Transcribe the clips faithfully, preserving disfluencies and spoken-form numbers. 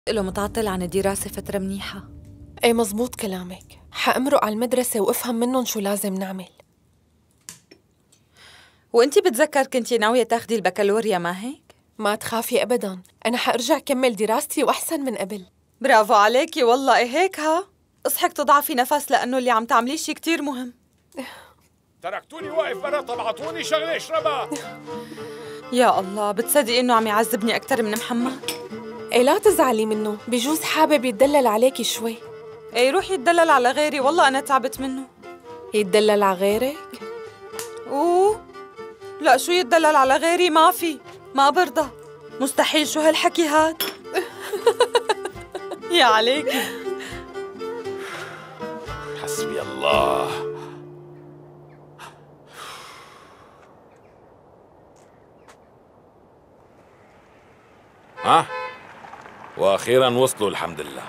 له متعطل عن الدراسة فترة منيحة. ايه مزبوط كلامك، حأمرق على المدرسة وافهم منهم شو لازم نعمل. وانتي بتذكر كنتي ناوية تاخدي البكالوريا ما هيك؟ ما تخافي أبداً، أنا حأرجع كمل دراستي وأحسن من قبل. برافو عليكي والله. ايه هيك ها؟ اصحك تضعفي نفس لأنه اللي عم تعمليه شي كتير مهم. تركتوني واقف برا، طلعتوني شغلة اشربها. يا الله، بتصدقي إنه عم يعذبني أكتر من محمد؟ ايه لا تزعلي منه، بجوز حابب يتدلل عليكي شوي. ايه روحي يتدلل على غيري، والله أنا تعبت منه. يتدلل على غيرك؟ اوه لا، شو يتدلل على غيري؟ ما في، ما برضى، مستحيل. شو هالحكي هاد؟ يا عليكي. حسبي الله. ها؟ وأخيراً وصلوا الحمد لله.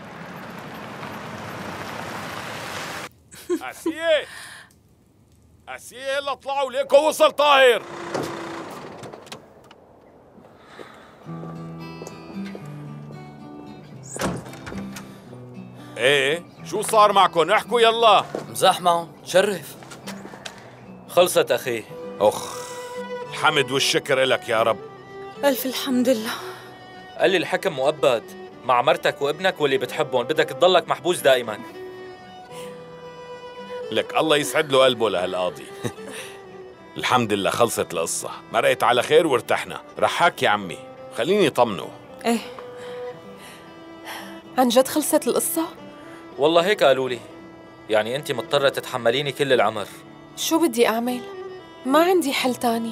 أسية أسية، يلا اطلعوا ليكو وصل طاهر. ايه شو صار معكم؟ احكوا يلا. مزاح معهم، شرف. خلصت أخي. أخ، الحمد والشكر إلك يا رب. ألف الحمد لله. قال لي الحكم مؤبد مع مرتك وابنك واللي بتحبهم، بدك تضلك محبوس دائما. لك الله يسعد له قلبه لهالقاضي. الحمد لله خلصت القصة، مرقت على خير وارتحنا. رحاك يا عمي، خليني طمنه. ايه عن جد خلصت القصة؟ والله هيك قالوا لي. يعني أنت مضطرة تتحمليني كل العمر. شو بدي أعمل؟ ما عندي حل تاني.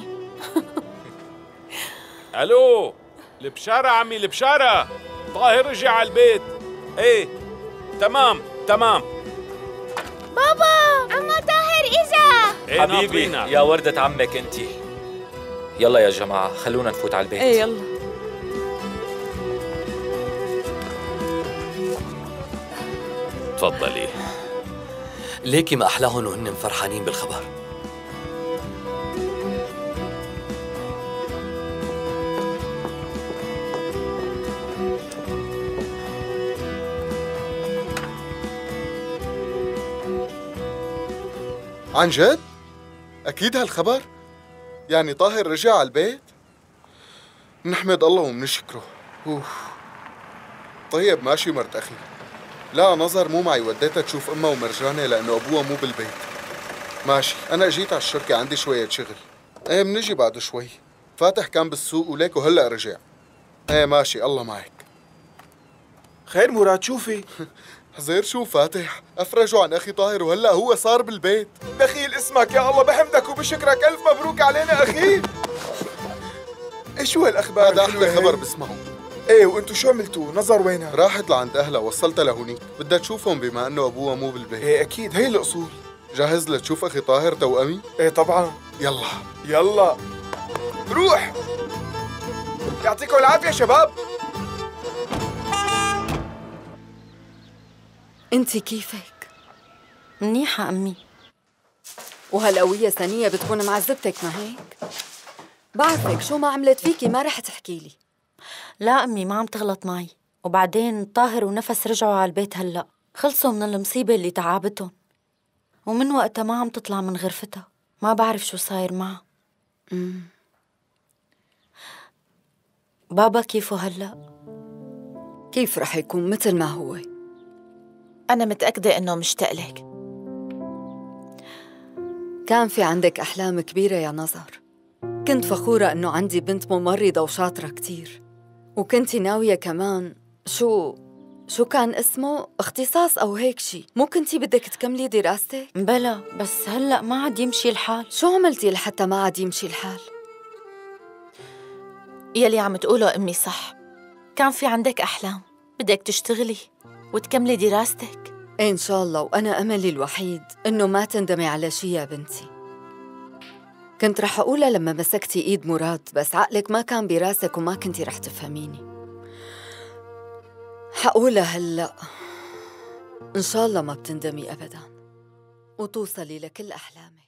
ألو، البشارة عمي، البشارة، طاهر رجع على البيت. ايه تمام تمام. بابا، عمو طاهر إجا. إيه حبيبي ناطرينك. يا وردة عمك أنت. يلا يا جماعة خلونا نفوت على البيت. ايه يلا. تفضلي. ليكي ما أحلاهم وهن فرحانين بالخبر. عن جد؟ أكيد هالخبر؟ يعني طاهر رجع على البيت؟ نحمد الله ومنشكره. أوف. طيب ماشي مرت أخي. لا نظر مو معي، وديتها تشوف أمها ومرجانة لأنه أبوها مو بالبيت. ماشي، أنا جيت على الشركة عندي شوية شغل. إيه منجي بعد شوي. فاتح كان بالسوق وليك وهلأ رجع. إيه ماشي، الله معك. خير مراد، شوفي. حزير شو فاتح؟ أفرجوا عن أخي طاهر وهلأ هو صار بالبيت. دخيل اسمك، يا الله بحمدك وبشكرك، ألف مبروك علينا أخي. إيش شو هالأخبار؟ هذا أحلى خبر بسمعه. إيه وأنتوا شو عملتوا؟ نظر وينها؟ راحت لعند أهلها، وصلتها لهونيك، بدها تشوفهم بما أنه أبوها مو بالبيت. إيه أكيد، هي الأصول. جاهز لتشوف أخي طاهر توأمي؟ إيه طبعاً. يلا يلا روح. يعطيكم العافية شباب. انتي كيفك؟ منيحة أمي. وهالقوية ثانية بتكون معذبتك ما هيك؟ بعرفك شو ما عملت فيكي ما رح تحكي لي. لا أمي، ما عم تغلط معي. وبعدين طاهر ونفس رجعوا على البيت هلأ، خلصوا من المصيبة اللي تعبتهم، ومن وقتها ما عم تطلع من غرفتها. ما بعرف شو صاير معها. امم بابا كيفه هلأ؟ كيف رح يكون مثل ما هو. أنا متأكدة إنه مشتاق لك. كان في عندك أحلام كبيرة يا نظر. كنت فخورة إنه عندي بنت ممرضة وشاطرة كتير، وكنتي ناوية كمان شو شو كان اسمه؟ اختصاص أو هيك شي. مو كنتي بدك تكملي دراستك؟ بلا، بس هلأ ما عاد يمشي الحال. شو عملتي لحتى ما عاد يمشي الحال؟ يلي عم تقوله أمي صح. كان في عندك أحلام، بدك تشتغلي وتكملي دراستك. إيه إن شاء الله، وأنا أملي الوحيد إنه ما تندمي على شي يا بنتي. كنت رح أقولها لما مسكتي إيد مراد، بس عقلك ما كان براسك وما كنتي رح تفهميني. حقولها هلأ. إن شاء الله ما بتندمي أبداً وتوصلي لكل أحلامك.